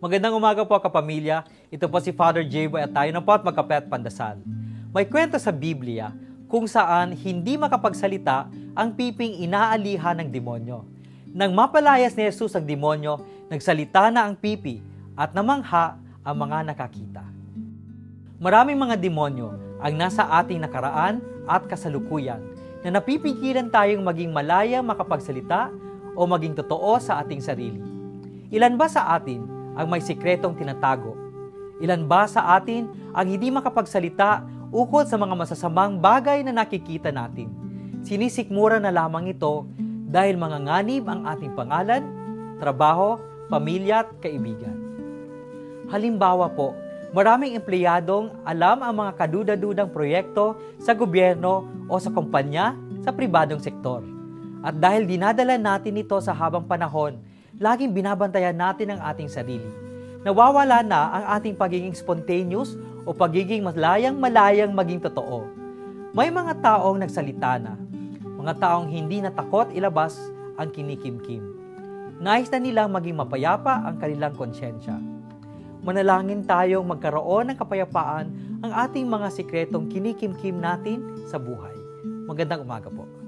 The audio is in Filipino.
Magandang umaga po kapamilya. Ito po si Father J-Boy at tayo na po at magkape at pandasal. May kwento sa Biblia kung saan hindi makapagsalita ang piping inaalihan ng demonyo. Nang mapalayas ni Jesus ang demonyo, nagsalita na ang pipi at namangha ang mga nakakita. Maraming mga demonyo ang nasa ating nakaraan at kasalukuyan na napipigilan tayong maging malayang makapagsalita o maging totoo sa ating sarili. Ilan ba sa atin ang may sikretong tinatago? Ilan ba sa atin ang hindi makapagsalita ukol sa mga masasamang bagay na nakikita natin? Sinisikmura na lamang ito dahil manganganib ang ating pangalan, trabaho, pamilya at kaibigan. Halimbawa po, maraming empleyadong alam ang mga kaduda-dudang proyekto sa gobyerno o sa kumpanya sa pribadong sektor. At dahil dinadala natin ito sa habang panahon, laging binabantayan natin ang ating sarili. Nawawala na ang ating pagiging spontaneous o pagiging malayang maging totoo. May mga taong nagsalita na, mga taong hindi natakot ilabas ang kinikimkim. Nais na nilang maging mapayapa ang kanilang konsyensya. Manalangin tayong magkaroon ng kapayapaan ang ating mga sikretong kinikimkim natin sa buhay. Magandang umaga po.